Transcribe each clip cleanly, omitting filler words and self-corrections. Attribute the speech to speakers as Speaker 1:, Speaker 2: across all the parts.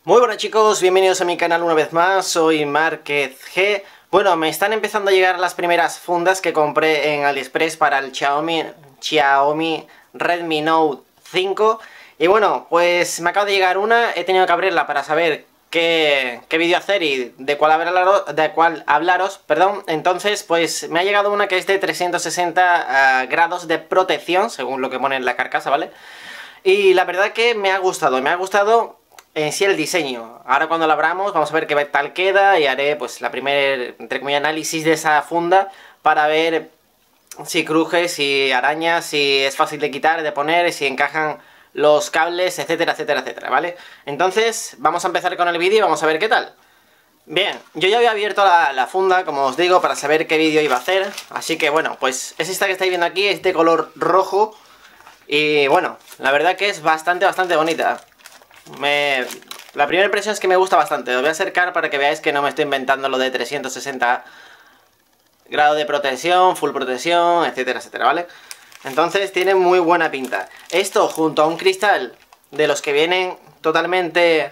Speaker 1: Muy buenas chicos, bienvenidos a mi canal una vez más, soy Márquez G. Bueno, me están empezando a llegar las primeras fundas que compré en AliExpress para el Xiaomi Redmi Note 5. Y bueno, pues me acaba de llegar una, he tenido que abrirla para saber qué vídeo hacer y de cuál hablaros, perdón. Entonces, pues me ha llegado una que es de 360 grados de protección, según lo que pone en la carcasa, ¿vale? Y la verdad que me ha gustado en sí el diseño. Ahora cuando la abramos vamos a ver qué tal queda y haré pues la primer, entre comillas, análisis de esa funda para ver si cruje, si araña, si es fácil de quitar, de poner, si encajan los cables, etcétera, etcétera, etcétera, ¿vale? Entonces vamos a empezar con el vídeo y vamos a ver qué tal. Bien, yo ya había abierto la funda, como os digo, para saber qué vídeo iba a hacer. Así que bueno, pues es esta que estáis viendo aquí, es de color rojo. Y bueno, la verdad que es bastante bonita. La primera impresión es que me gusta bastante. Os voy a acercar para que veáis que no me estoy inventando lo de 360 grados de protección, full protección, etcétera, etcétera, ¿vale? Entonces tiene muy buena pinta. Esto junto a un cristal de los que vienen totalmente,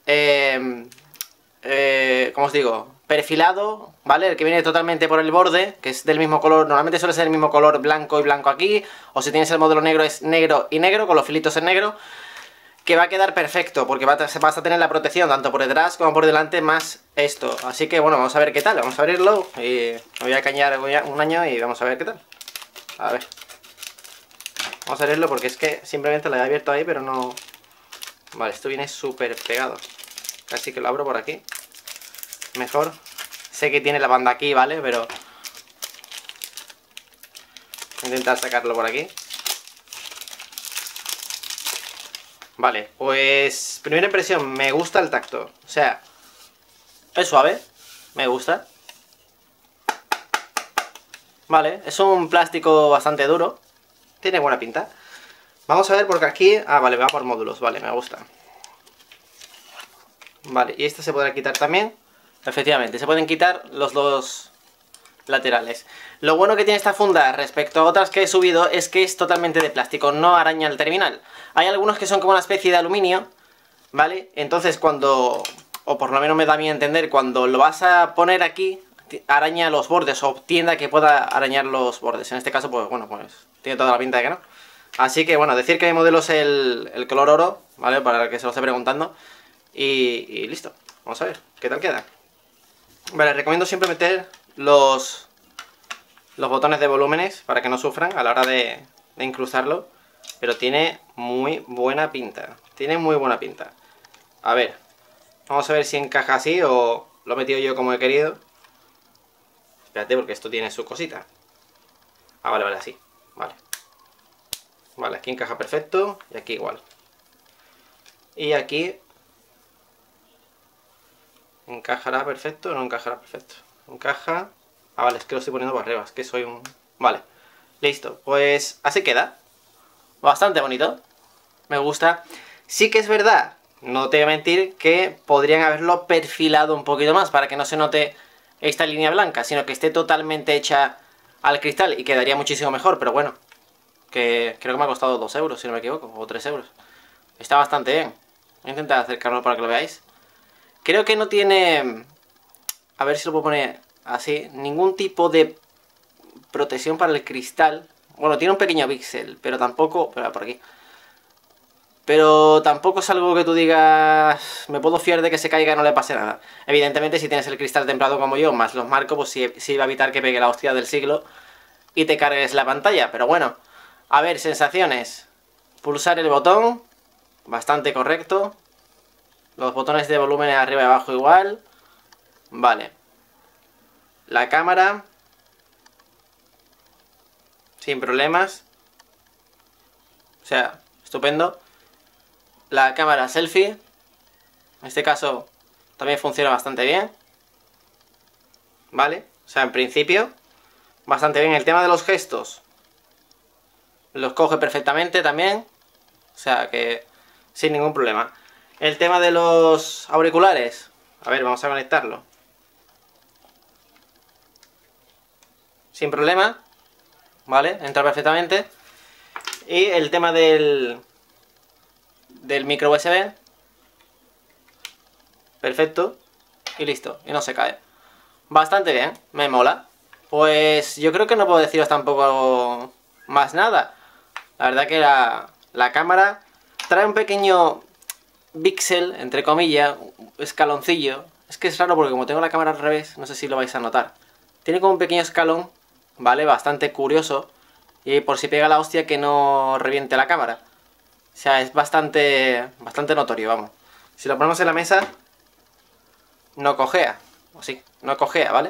Speaker 1: ¿cómo os digo? Perfilado, ¿vale? El que viene totalmente por el borde, que es del mismo color. Normalmente suele ser el mismo color blanco y blanco aquí. O si tienes el modelo negro es negro y negro, con los filitos en negro. Que va a quedar perfecto, porque vas a tener la protección tanto por detrás como por delante, más esto. Así que bueno, vamos a ver qué tal. Vamos a abrirlo y me voy a cañar un año y vamos a ver qué tal. A ver. Vamos a abrirlo porque es que simplemente lo he abierto ahí, pero no... Vale, esto viene súper pegado. Casi que lo abro por aquí. Mejor. Sé que tiene la banda aquí, ¿vale? Pero... voy a intentar sacarlo por aquí. Vale, pues... primera impresión, me gusta el tacto. O sea, es suave. Me gusta. Vale, es un plástico bastante duro. Tiene buena pinta. Vamos a ver porque aquí... ah, vale, va por módulos. Vale, me gusta. Vale, y este se podrá quitar también. Efectivamente, se pueden quitar los dos laterales. Lo bueno que tiene esta funda respecto a otras que he subido es que es totalmente de plástico, no araña el terminal. Hay algunos que son como una especie de aluminio, ¿vale? Entonces cuando, o por lo menos me da a mí a entender, cuando lo vas a poner aquí, araña los bordes o tiende a que pueda arañar los bordes. En este caso, pues bueno, pues tiene toda la pinta de que no. Así que bueno, decir que mi modelo es el color oro, ¿vale? Para el que se lo esté preguntando. Y listo, vamos a ver, ¿qué tal queda? Vale, recomiendo siempre meter los botones de volúmenes para que no sufran a la hora de incrustarlo. Pero tiene muy buena pinta. Tiene muy buena pinta. A ver, vamos a ver si encaja así o lo he metido yo como he querido. Espérate porque esto tiene su cosita. Ah, vale, vale, así. Vale. Vale, aquí encaja perfecto y aquí igual. Y aquí... ¿encajará perfecto o no encajará perfecto? Encaja... ah, vale, es que lo estoy poniendo para arriba, es que soy un... vale, listo, pues así queda. Bastante bonito, me gusta. Sí que es verdad, no te voy a mentir, que podrían haberlo perfilado un poquito más para que no se note esta línea blanca, sino que esté totalmente hecha al cristal y quedaría muchísimo mejor, pero bueno, que creo que me ha costado 2 euros, si no me equivoco, o 3 euros. Está bastante bien. Voy a intentar acercarlo para que lo veáis. Creo que no tiene... a ver si lo puedo poner así. Ningún tipo de protección para el cristal. Bueno, tiene un pequeño píxel, pero tampoco... espera, por aquí. Pero tampoco es algo que tú digas... me puedo fiar de que se caiga y no le pase nada. Evidentemente, si tienes el cristal templado como yo, más los marcos, pues sí va a evitar que pegue la hostia del siglo y te cargues la pantalla. Pero bueno, a ver, sensaciones. Pulsar el botón. Bastante correcto. Los botones de volumen arriba y abajo igual. Vale. La cámara. Sin problemas. O sea, estupendo. La cámara selfie. En este caso también funciona bastante bien. Vale. O sea, en principio, bastante bien. El tema de los gestos. Los coge perfectamente también. O sea que sin ningún problema. El tema de los auriculares. A ver, vamos a conectarlo. Sin problema. ¿Vale? Entra perfectamente. Y el tema del micro USB. perfecto, y listo, y no se cae. Bastante bien, me mola. Pues yo creo que no puedo deciros tampoco más nada. La verdad que la cámara trae un pequeño píxel, entre comillas, escaloncillo. Es que es raro porque como tengo la cámara al revés, no sé si lo vais a notar. Tiene como un pequeño escalón, ¿vale? Bastante curioso. Y por si pega la hostia que no reviente la cámara. O sea, es bastante notorio, vamos. Si lo ponemos en la mesa, no cojea. O sí, no cojea, ¿vale?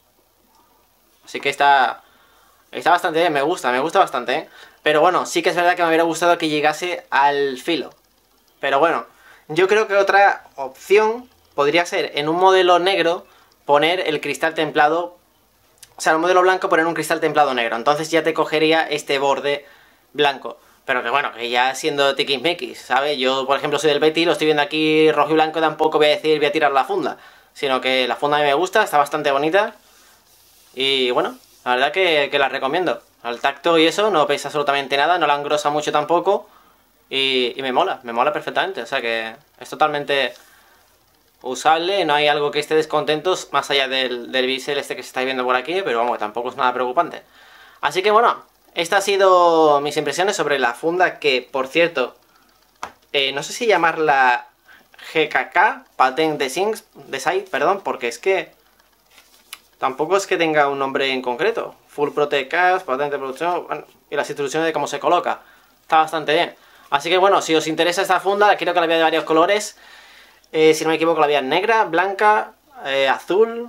Speaker 1: Así que está bastante bien, me gusta bastante, ¿eh? Pero bueno, sí que es verdad que me hubiera gustado que llegase al filo. Pero bueno, yo creo que otra opción podría ser en un modelo negro poner el cristal templado. O sea, en un modelo blanco poner un cristal templado negro. Entonces ya te cogería este borde blanco. Pero que bueno, que ya siendo tiquismiquis, ¿sabes? Yo, por ejemplo, soy del Betis, lo estoy viendo aquí rojo y blanco, tampoco voy a decir voy a tirar la funda. Sino que la funda a mí me gusta, está bastante bonita. Y bueno, la verdad que la recomiendo. Al tacto y eso no pesa absolutamente nada, no la engrosa mucho tampoco. Y me mola perfectamente. O sea que es totalmente usable, no hay algo que esté descontento más allá del bisel este que se está viendo por aquí, pero vamos, tampoco es nada preocupante. Así que bueno, estas han sido mis impresiones sobre la funda que, por cierto, no sé si llamarla GKK, Patent Design, perdón, porque es que tampoco es que tenga un nombre en concreto. Full Protect Cast, patente de producción, bueno, y las instrucciones de cómo se coloca. Está bastante bien. Así que bueno, si os interesa esta funda, creo que la había de varios colores. Si no me equivoco, la había negra, blanca, azul,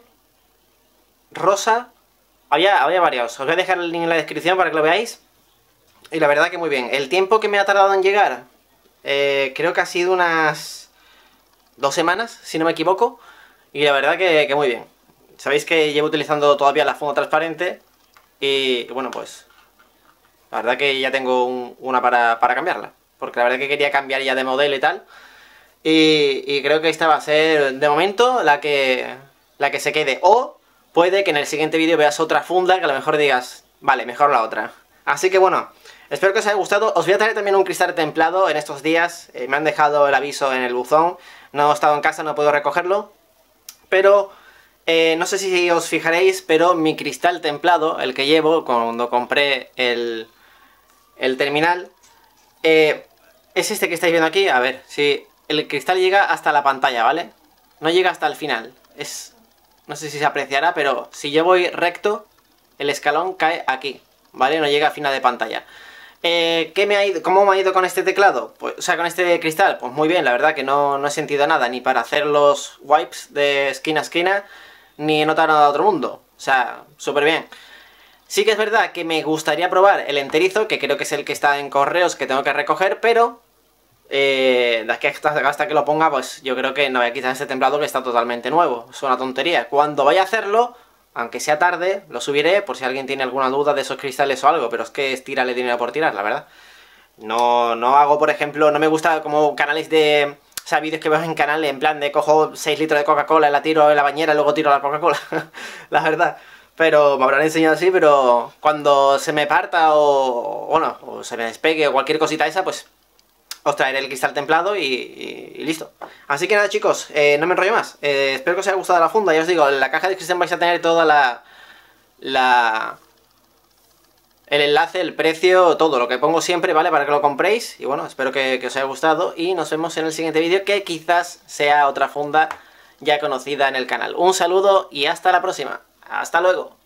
Speaker 1: rosa. Había varios. Os voy a dejar el link en la descripción para que lo veáis. Y la verdad que muy bien. El tiempo que me ha tardado en llegar, creo que ha sido unas 2 semanas, si no me equivoco. Y la verdad que muy bien. Sabéis que llevo utilizando todavía la funda transparente. Y bueno, pues la verdad que ya tengo una para cambiarla. Porque la verdad que quería cambiar ya de modelo y tal. Y creo que esta va a ser, de momento, la que se quede. O puede que en el siguiente vídeo veas otra funda que a lo mejor digas, vale, mejor la otra. Así que bueno, espero que os haya gustado. Os voy a traer también un cristal templado en estos días. Me han dejado el aviso en el buzón. No he estado en casa, no puedo recogerlo. Pero no sé si os fijaréis, pero mi cristal templado, el que llevo cuando compré el terminal, es este que estáis viendo aquí. A ver, si el cristal llega hasta la pantalla, ¿vale? No llega hasta el final. No sé si se apreciará, pero si yo voy recto, el escalón cae aquí, ¿vale? No llega a final de pantalla. ¿Cómo me ha ido con este teclado? Pues, o sea, con este cristal, pues muy bien, la verdad que no he sentido nada, ni para hacer los wipes de esquina a esquina, ni he notado nada de otro mundo. O sea, súper bien. Sí que es verdad que me gustaría probar el enterizo, que creo que es el que está en correos, que tengo que recoger, pero de aquí hasta que lo ponga, pues yo creo que no voy a quitar este templado que está totalmente nuevo. Es una tontería. Cuando vaya a hacerlo, aunque sea tarde, lo subiré por si alguien tiene alguna duda de esos cristales o algo, pero es que es tirarle dinero por tirar, la verdad. No hago, por ejemplo, no me gusta como canales de... O sea, vídeos que veo en canal en plan de cojo 6 litros de Coca-Cola, la tiro en la bañera y luego tiro la Coca-Cola. La verdad. Pero me habrán enseñado así, pero cuando se me parta o... Bueno, o se me despegue o cualquier cosita esa, pues os traeré el cristal templado y listo. Así que nada, chicos, no me enrollo más. Espero que os haya gustado la funda. Ya os digo, en la caja de descripción vais a tener toda el enlace, el precio, todo lo que pongo siempre, ¿vale? Para que lo compréis. Y bueno, espero que os haya gustado. Y nos vemos en el siguiente vídeo, que quizás sea otra funda ya conocida en el canal. Un saludo y hasta la próxima. Hasta luego.